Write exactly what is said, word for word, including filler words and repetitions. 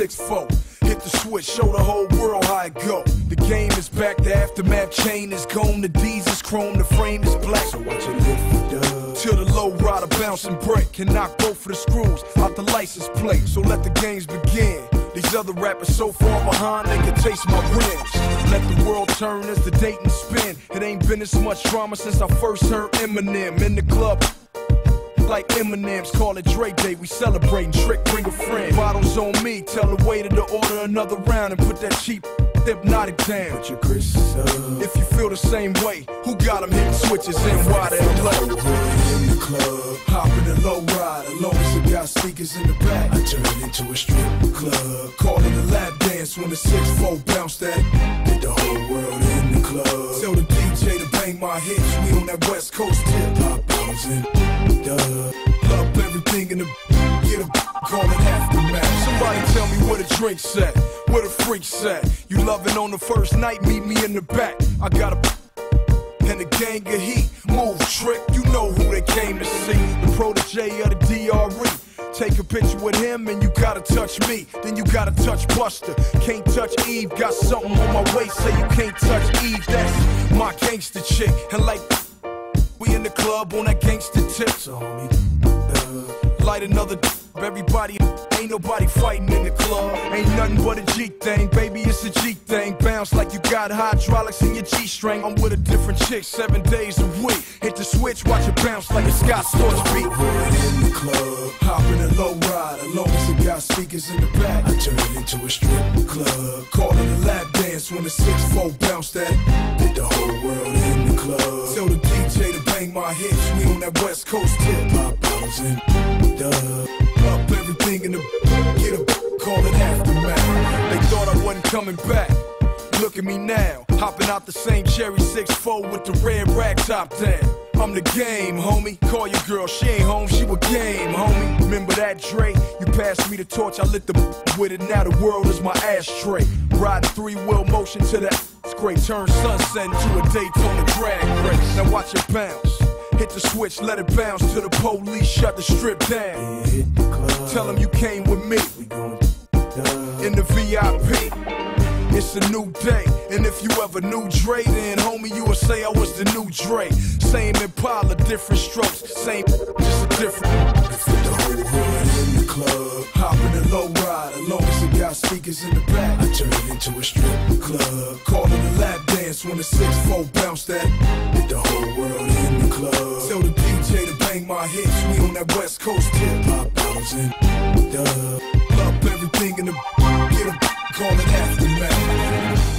six four. Hit the switch, show the whole world how it go. The game is back, the aftermath chain is gone. The D's is chrome, the frame is black. So watch it lift it up till the low rider bounce and break and knock both of the screws out the license plate. So let the games begin. These other rappers so far behind they can taste my rims. Let the world turn as the date and spin. It ain't been this much drama since I first heard Eminem in the club. Like Eminem's, call it Dre Day, we celebrating, trick, bring a friend. Bottles on me, tell the waiter to order another round and put that cheap hypnotic down. Put your Chris up. If you feel the same way, who got them hitting switches and why they low? In the club, hop in the low rider, long as it got speakers in the back. I turn it into a strip club, call it a lap dance when the six four bounce that. Get the whole world in the club. Tell the D J to bang my hits, we on that West Coast tip. Pop bottles in the up everything in the get a call it aftermath. Somebody tell me where the drinks at, where the freaks at. You loving on the first night, meet me in the back. I got a and a gang of heat. Move trick, you know who they came to see. The protege of the D R E. Take a picture with him and you gotta touch me. Then you gotta touch Buster. Can't touch Eve. Got something on my waist, say you can't touch Eve. That's my gangster chick. And like we in the club on that gangster tip. So homie, uh, light another d everybody, ain't nobody fighting in the club. Ain't nothing but a G thing, baby, it's a G thing. Bounce like you got hydraulics in your G-string. I'm with a different chick seven days a week. Hit the switch, watch it bounce like a Scott Storch beat. In the club, hop in a low ride, as long as it got speakers in the back. I turn it into a strip club, call it a lap dance when the six four bounce that. Get the whole world in the club. Tell the D J to bang my hits, we on that West Coast tip. Pop bottles in the up everything in the get a call it aftermath. They thought I wasn't coming back. Look at me now, hopping out the same cherry six four with the red rag top down. I'm the game, homie. Call your girl, she ain't home, she was game, homie. Remember that, Dre? You passed me the torch, I lit the with it. Now the world is my ashtray. Riding three-wheel motion to that great. Turn sunset into a Daytona drag race. Now watch it bounce. Hit the switch, let it bounce till the police shut the strip down. Yeah, hit the club. Tell them you came with me. We going in the V I P. It's a new day, and if you ever knew Dre, then homie, you would say I was the new Dre. Same Impala, different strokes, same, just a different. Fit the whole hood in the club, hop in the low ride, as long as it got speakers in the back. I turn it into a strip club, call it a lap dance when the six four bounce that. Get the whole world in the club. Tell the D J to bang my hits, we on that West Coast tip. Pop bottles in the up everything in the get a call it aftermath.